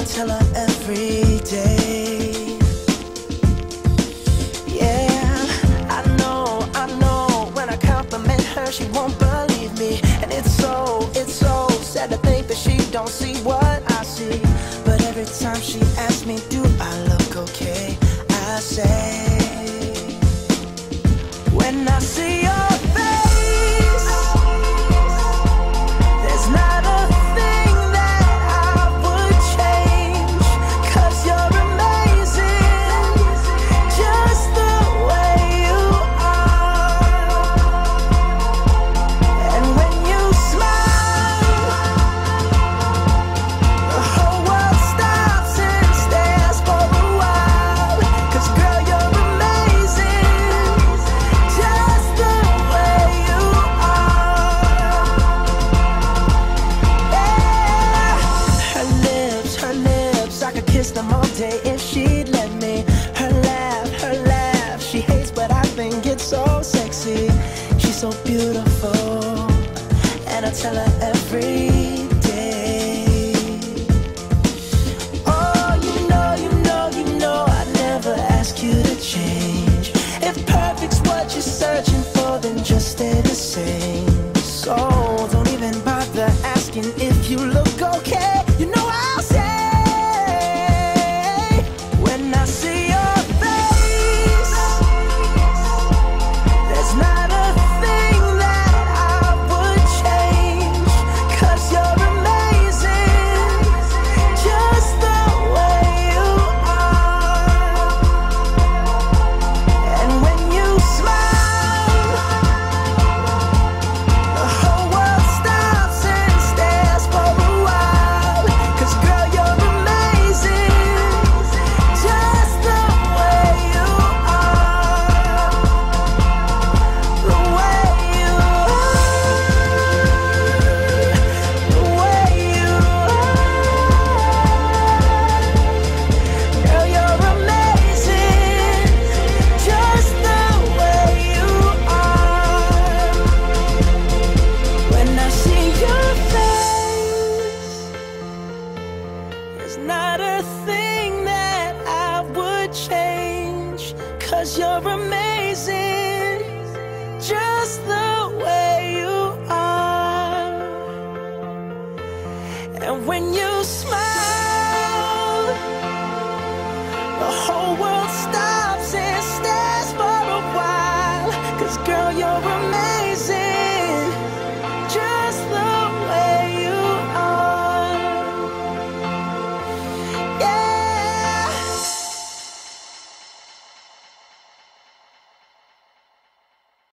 tell her every day. Yeah, I know, when I compliment her, she won't believe me. And it's so sad to think that she don't see what I see. But every time she asks me, do I look okay? I say, when I see your face, there's not a thing that I would change. 'Cause you're amazing, just the way you are. And when you smile, the whole world stops and stares for a while. 'Cause girl, you're amazing, just the way you are. Yeah. Her lips, I could kiss them all day if she'd let me. Her laugh, she hates, but I think it's so sexy. She's so beautiful, and I tell her every day. Oh, you know, I never ask you to change. If perfect's what you're searching for, then just stay the same. So don't even bother asking if you look okay. You know I'll say, when I see your face, there's not a thing that I would change. 'Cause you're amazing, just the way you are. And when you smile, the whole world stops and stares for a while. 'Cause girl, you're amazing, just the way you are. The way you are. The way you are. Girl, you're amazing, just the way you are. When I see your face, there's not a thing that I would change. 'Cause you're amazing, just the